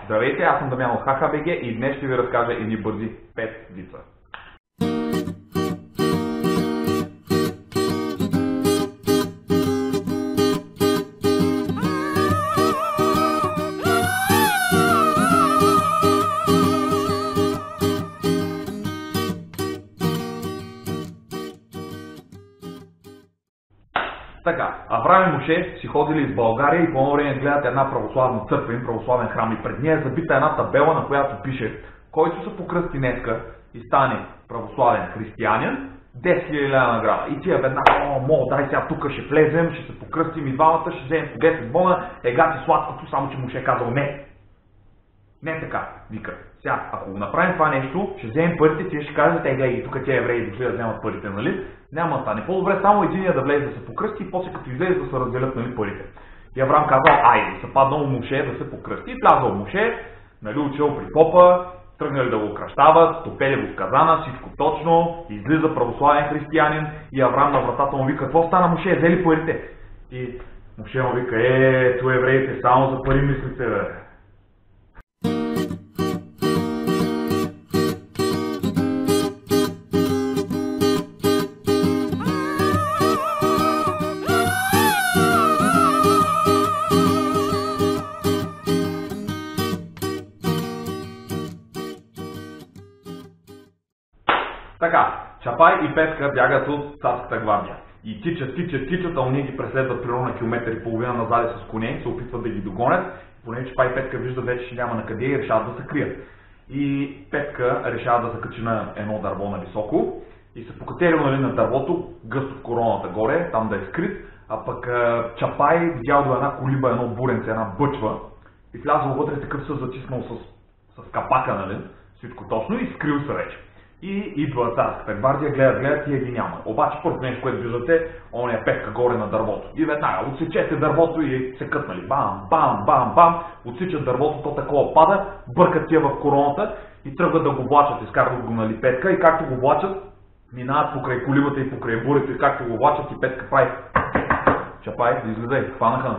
Здравейте, аз съм Дамян от ХХБГ и днес ще ви разкажа едни бързи 5 вица. Така, Авраам и Моше си ходили из България и по едно време гледат една православна църква, един православен храм и пред нея е забита една табела, на която пише: който се покръсти днеска и стане православен християнин, 10 000 лева награда. И тия веднага: дай сега тук ще влезем, ще се покръстим и двамата, ще вземем по 10 бона, ега ти сладкото, само че Моше казал не. Не така, вика. Сега, ако го направим това нещо, ще вземем парите, тия ще кажете: гледай, тук тия евреи дошли да вземат парите, нали? Няма да стане. По-добре само единия да влезе да се покръсти и после като излезе да се разделят, нали, парите. И Авраам казал: айде, се паднал Моше да се покръсти. И влязал Моше, нали, учил при попа, тръгнали да го кръщават, топели го в казана, всичко точно, излиза православен християнин и Авраам на вратата му вика: какво стана, Моше, взели парите? И Моше му вика: ту евреите само за пари мислите, бе. Така, Чапай и Петка бягат от царската гвардия. И тичат, а уния ги преследват примерно на километър и половина назад с коне, се опитват да ги догонят. Понеже Чапай и Петка виждат вече, че няма на къде и решават да се крият. И Петка решава да се качи на едно дърво на високо и се покатерил, нали, на дървото, гъсто в короната горе, там да е скрит. А пък Чапай видял до една колиба, едно буренце, една бъчва и влязъл вътре, такъв се затиснал с капака, нали, всичко точно, и скрил се вече. И идва царската гвардия, гледат, тия ги няма. Обаче първо нещо, което виждате, он е Петка горе на дървото. И веднага отсечете дървото и се кътнали. Бам, бам, бам, бам, отсичат дървото, то такова пада, бъркат тия в короната и тръгват да го влачат. Изкарват го, нали, Петка, и както го влачат, минават покрай колибата и покрай бурето, и както го влачат, и Петка прави: Чапай, да излезай, хванаха.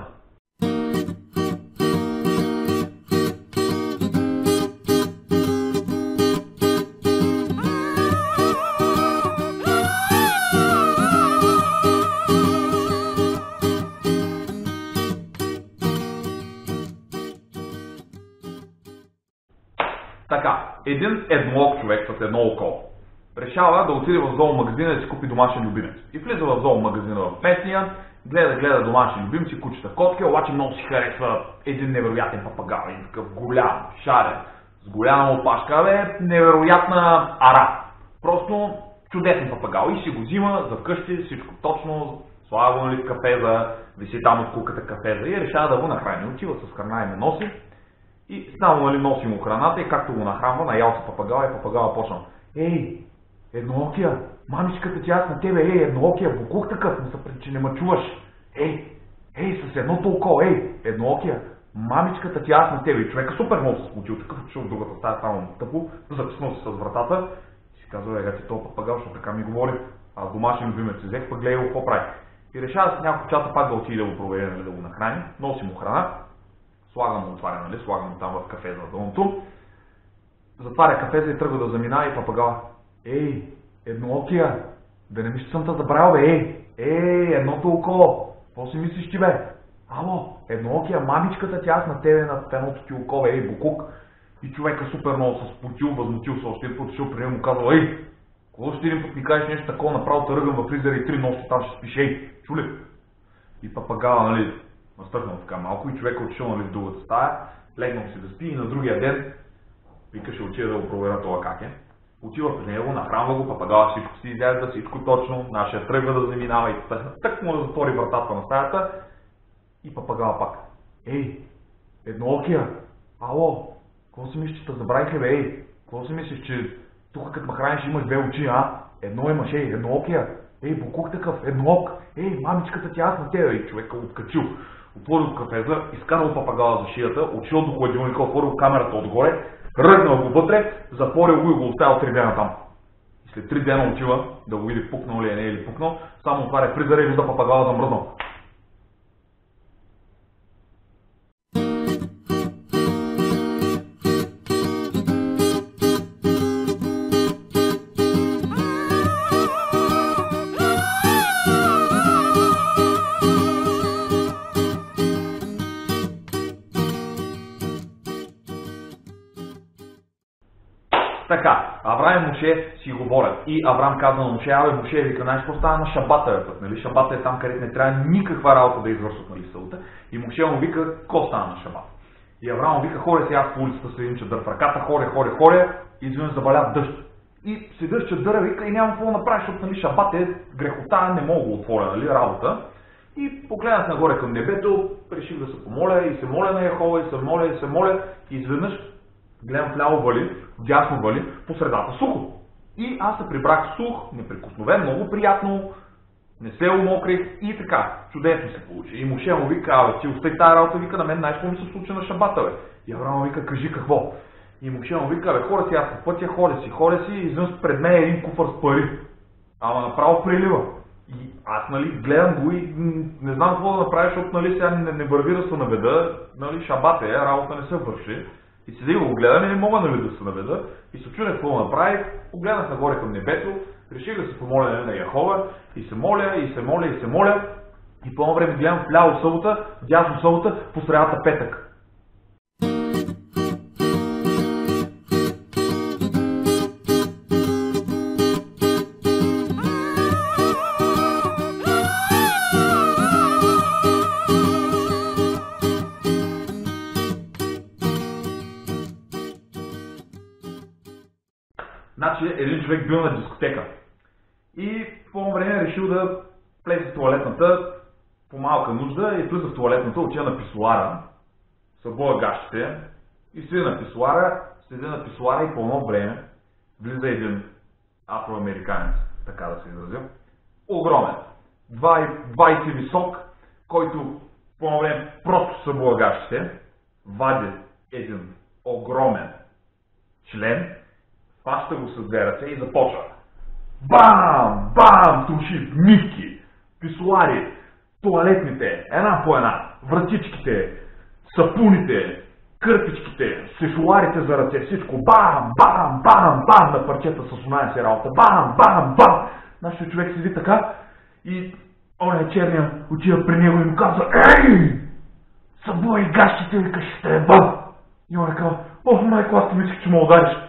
Така, един едноок човек с едно око решава да отиде в зоомагазина да си купи домашен любимец. И влиза в зоомагазина в местния, гледа домашни любимци, кучета, котки, обаче много си харесва един невероятен папагал, един такъв голям, шарен, с голяма опашка, невероятна ара. Просто чудесен папагал и си го взима за вкъщи, всичко точно, слага го, нали, в кафеза, виси там от куката кафеза и решава да го нахрани. Отива с храна и ме носи. И само, нали, носи му храната и както го нахранва, наял се папагала и папагала почнал: едноокия, мамичката ти аз на тебе, едноокия, букух такъв, че не ме чуваш. С едното око, едноокия, мамичката ти аз на тебе. И човека супер много се смутил, такъв отишъл в другата стая, само тъпо, затиснал се с вратата и си казва: ти този папагал, защото така ми говори, аз домашен любимец си взех, пък гледай го какво прави. И решава с няколко часа пак да отиде да го проведе, нали, да го нахрани, носи му храна. Слага му отваря, нали, слага му там в кафеза долното. Затваря кафеза и тръгва да заминава и папагала: едноокия, да не мислиш, съм те забравил, бе, едното око, какво си мислиш ти, бе? Ало, едноокия, мамичката ти аз на тебе, на едното ти око, бе, букук. И човека супер много се спотил, възмутил се, още един отишъл при него, му казал: какво ще един път ми кажеш нещо такова, направо те ръгам в фризера и 3 нощи там ще спиш, чули? И папагала, нали, настърнал така малко и човека отишъл, нали, в другата стая, легнал си да спи и на другия ден вика: ще отида да го проверя това как е. Отива при него, нахранва го, папагала всичко си изяжда, всичко точно, нашия тръгва да заминава и тък му да затвори вратата на стаята и папагала пак: едноокия, ало, какво си мислиш, че те забравих, бе, какво си мислиш, че тук като ме храниш имаш две очи, едно имаш, едноокия, букук такъв, едноок, мамичката ти аз на тебе. И човека откачил, отворил кафеза, изкарал папагала за шията, отишъл до хладилника, отворил камерата отгоре, ръгнал го вътре, затворил го и го оставил 3 дена там. И след 3 дена отива да го види пукнал ли е, не е ли пукнал, само отваря фризера и вижда папагала замръзнал. Така, Авраам и Моше си говорят. И Авраам казва на Моше, абе Моше, вика, знаеш какво става на шабата, път, нали? Шабата е там, където не трябва никаква работа да извършват, нали, сълта. И Моше му вика, какво става на шабата? И Авраам му вика, ходя си аз по улицата с един чадър в ръката, ходя, и изведнъж забаля дъжд. И седиш чадъра, вика, и няма какво да направиш, защото, нали, шабат е грехота, не мога да отворя, нали, работа. И погледнах нагоре към небето, реших да се помоля и се моля на Яхова, и се моля, и изведнъж гледам вляво вали, дясно вали, по средата сухо. И аз се прибрах сух, неприкосновен, много приятно, не се умокрих и така, чудесно се получи. И Моше му вика, абе, ти остай тази работа, вика, на мен знаеш какво ми се случи на шабата, бе. И Авраам му вика, кажи какво. И Моше му вика, бе, ходя си аз по пътя, ходя си, и изведнъж пред мен е един куфър с пари. Ама направо прилива. И аз, нали, гледам го и не знам какво да направя, защото, нали, сега не върви да се наведа, нали, шабат е, работа не се върши. И седи го гледам и не мога, нали, да се наведа. И се чудех какво да направих, погледнах нагоре към небето, реших да се помоля на Яхова и се моля. И по едно време гледам вляво събота, дясно събота, по средата петък. Значи един човек бил на дискотека и по време решил да влезе в тоалетната по малка нужда и влиза в тоалетната, отива на писоара, събуя гащите и седи на писоара и по едно време влиза един афроамериканец, така да се изразя, огромен, 20 висок, който по едно време просто събуя гащите, вади един огромен член, фаща го с две ръце и започва. Бам! Бам! Туши, мивки, писоари, тоалетните, една по една, вратичките, сапуните, кърпичките, сешуарите за ръце, всичко. Бам! Бам! Бам! Бам! На парчета с оная си работа. Бам! Бам! Бам! Нашия човек седи така и оня черния отива при него и му казва: ей! Събуй гащите, вика, ще те еба! И он казва: ох, майко, аз ти мислих, че ме удариш.